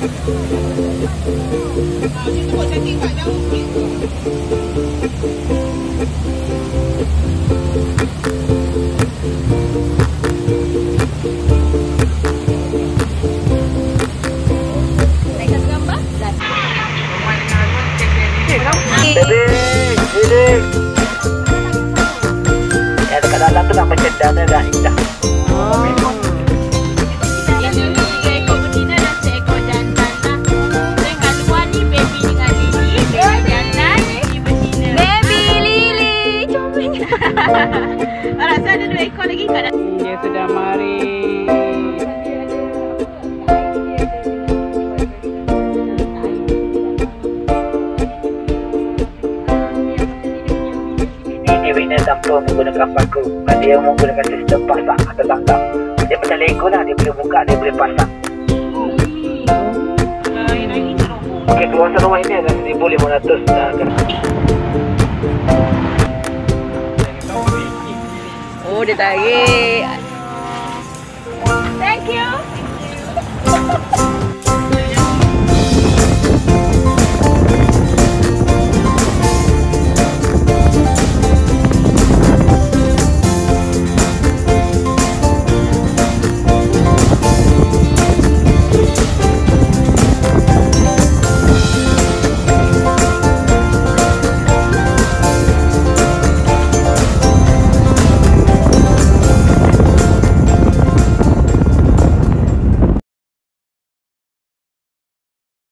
Itu buat setting kat jauh sikit. Ya dekat dalam tu nak macam dah indah. Rasa ada 2 ekor lagi kat dalam. Dia sudah mari. Ini winner tanpa menggunakan paku. Dia menggunakan sistem pasang atau tangkap. Dia macam Lego lah. Dia boleh buka, dia boleh pasang. Okey, keluasan rumah ini adalah 1,500 gram. Oh, dia tarik.